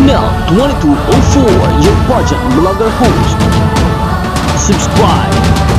Snell 2204, your pageant vlogger host. Subscribe!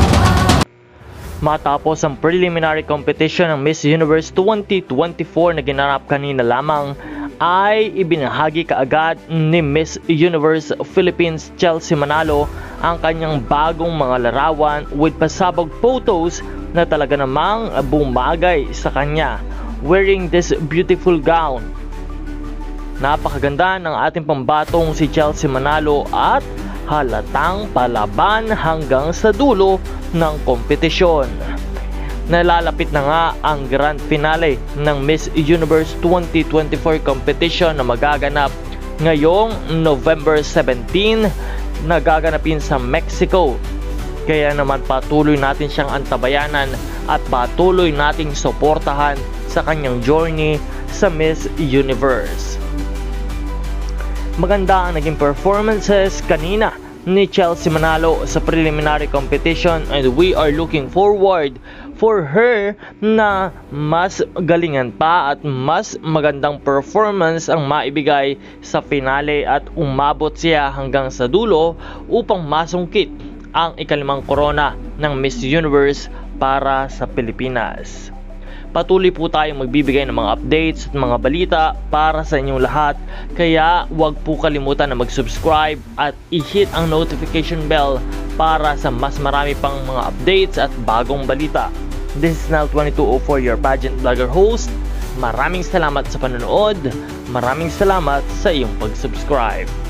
Matapos ang preliminary competition ng Miss Universe 2024 na ginanap kanina lamang, ay ibinahagi kaagad ni Miss Universe Philippines Chelsea Manalo ang kanyang bagong mga larawan with pasabog photos na talaga namang bumagay sa kanya, wearing this beautiful gown. Napakaganda ng ating pambatong si Chelsea Manalo at halatang palaban hanggang sa dulo ng kompetisyon. Nalalapit na nga ang grand finale ng Miss Universe 2024 competition na magaganap ngayong November 17, nagaganapin sa Mexico. Kaya naman patuloy natin siyang antabayanan at patuloy nating suportahan sa kanyang journey sa Miss Universe. Maganda ang naging performances kanina ni Chelsea Manalo sa preliminary competition, and we are looking forward for her na mas galingan pa at mas magandang performance ang maibigay sa finale at umabot siya hanggang sa dulo upang masungkit ang ikalimang korona ng Miss Universe para sa Pilipinas. Patuloy po tayong magbibigay ng mga updates at mga balita para sa inyong lahat, kaya huwag po kalimutan na mag-subscribe at i-hit ang notification bell para sa mas marami pang mga updates at bagong balita. This is Snell 2204, your pageant vlogger host. Maraming salamat sa panonood, maraming salamat sa iyong pag-subscribe.